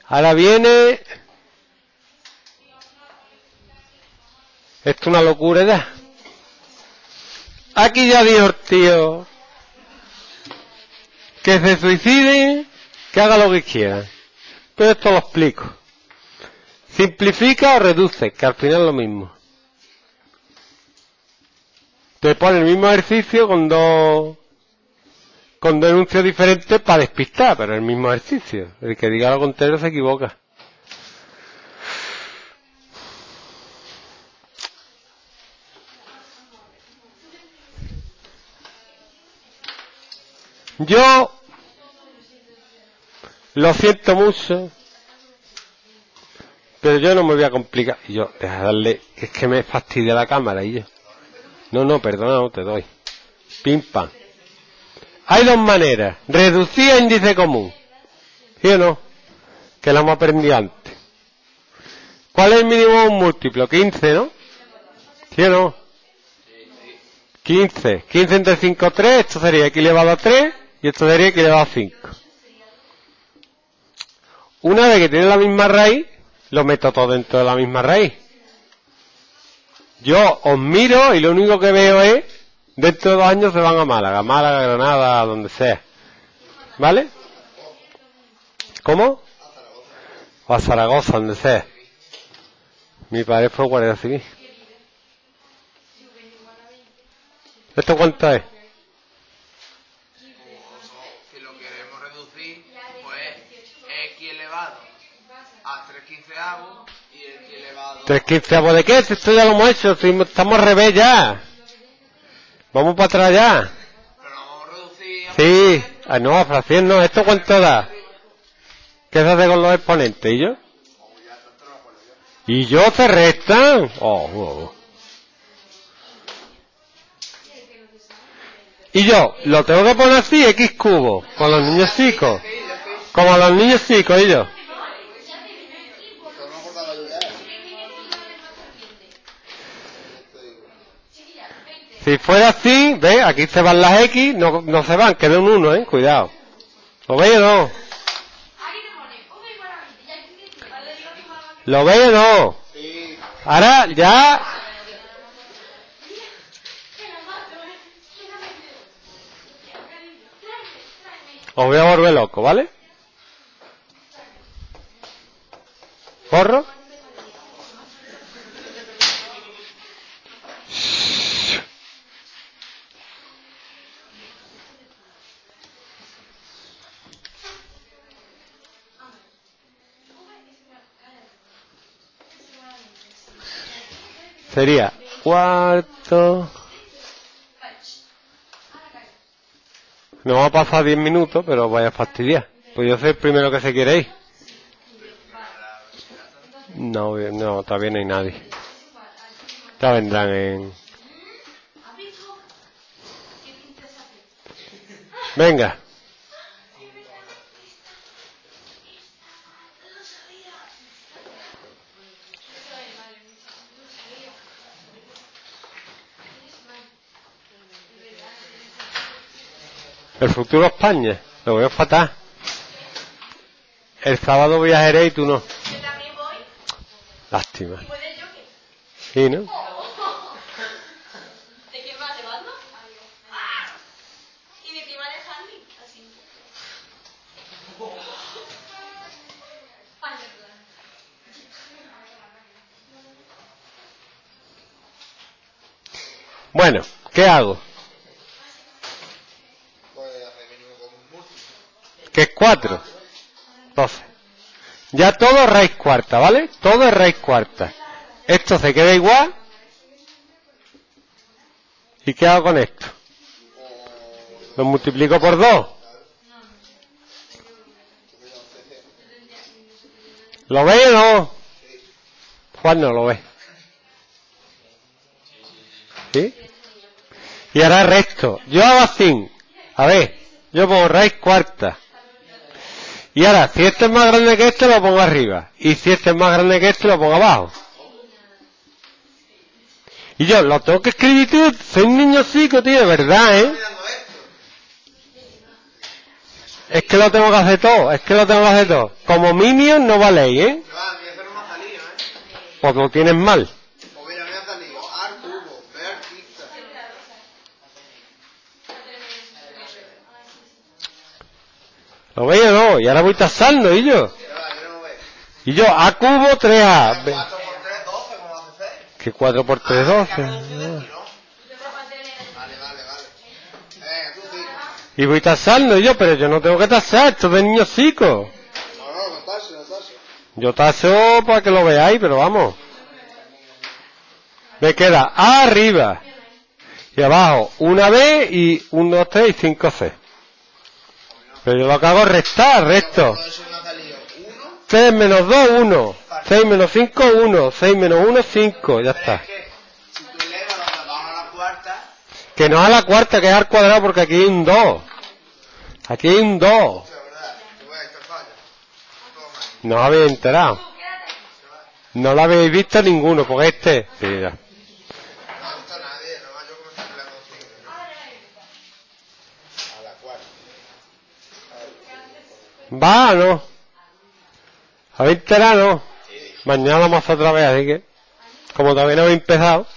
Ahora viene... Esto es una locura ya. Aquí ya dijo el tío que se suicide, que haga lo que quiera. Pero esto lo explico. Simplifica o reduce, que al final es lo mismo. Te pone el mismo ejercicio con dos enuncios diferentes para despistar, pero el mismo ejercicio. El que diga lo contrario se equivoca. Yo lo siento mucho, pero yo no me voy a complicar. Y yo, deja de darle, es que me fastidia la cámara y yo. No, perdona, no te doy. Pim pam. Hay dos maneras. Reducir a índice común. ¿Sí o no? Que lo hemos aprendido antes. ¿Cuál es el mínimo de un múltiplo? 15, ¿no? ¿Sí o no? 15. 15 entre 5, 3. Esto sería x elevado a 3. Y esto sería x elevado a 5. Una vez que tiene la misma raíz, lo meto todo dentro de la misma raíz. Yo os miro y lo único que veo es, dentro de 2 años se van a Málaga, Granada, donde sea. ¿Vale? ¿Cómo? O a Zaragoza, donde sea. Mi padre fue guardia civil. ¿Esto cuánto es? Si lo queremos reducir, pues x elevado a 3/15 y x elevado... 3/15 de qué? Si esto ya lo hemos hecho, si estamos al revés ya. Vamos para atrás ya. Pero lo vamos a reducir... Sí. Ah, no, a fracción no. ¿Esto cuánto da? ¿Qué se hace con los exponentes? ¿Y yo? ¿Y yo se restan? Y yo lo tengo que poner así, x cubo, con los niños chicos. Como los niños chicos, y yo. Si fuera así, ¿ves? Aquí se van las x, no se van, queda un 1, cuidado. ¿Lo veis o no? ¿Lo veis o no? Ahora ya... Os voy a volver loco, ¿vale? ¿Borro? Sería cuarto... Me vamos a pasar 10 minutos, pero vaya a fastidiar. Pues yo soy el primero que se quiere ir. No, todavía no hay nadie. Ya vendrán en... Venga. El futuro España, lo veo fatal. El sábado viajaré y tú no. Yo también voy. Lástima. ¿Y puede el jockey? Sí, ¿no? ¿De quién va? ¿De Batman? ¿Y de quién va de Handy? Así. Bueno, ¿qué hago? Que es 4. 12. Ya todo es raíz cuarta, ¿vale? Todo es raíz cuarta. Esto se queda igual. ¿Y qué hago con esto? Lo multiplico por 2. ¿Lo veis o no? Juan no lo ve. ¿Sí? Y ahora resto. Yo hago así. A ver, yo pongo raíz cuarta. Y ahora, si este es más grande que este, lo pongo arriba. Y si este es más grande que este, lo pongo abajo. Y yo, lo tengo que escribir, tío. Soy un niño chico, tío, de verdad, ¿eh? Es que lo tengo que hacer todo, es que lo tengo que hacer todo. Como Minion no valéis, ¿eh? Me va, a mí eso no me ha salido, ¿eh? Pues lo tienes mal. Pues mira, me ha salido ar cubo, ver pizza. ¿Lo veis o no? Y ahora voy tasando, y yo. Ya va, yo no veo. Y yo, A cubo, 3A. 4 por 3, 12, ¿cómo hace 6? Que 4 por 3, 12. Vale, vale. Tú sí. Y voy tasando, y yo, pero yo no tengo que tasar, esto es de niñocico. No, no taso. Yo taso para que lo veáis, pero vamos. Me queda A arriba. Y abajo, una B y 1, 2, 3 y 5 C. Pero yo lo que hago es restar, resto. Todo eso me ha salido 1. 6 menos 2, 1. 6 menos 5, 1. 6 menos 1, 5. Ya está. Es que si tú elevas los de abajo a la cuarta, Que no es a la cuarta, que es al cuadrado, porque aquí hay un 2. Aquí hay un 2. es verdad, tú ves que falla. Toma. No os habéis enterado. No lo habéis visto ninguno, porque este... Mira. No ha visto a nadie, no yo como estoy peleando contigo. A la cuarta. ¿Va o no? ¿Habéis enterado? No. Mañana vamos a hacer otra vez, así que... Como todavía no habéis empezado...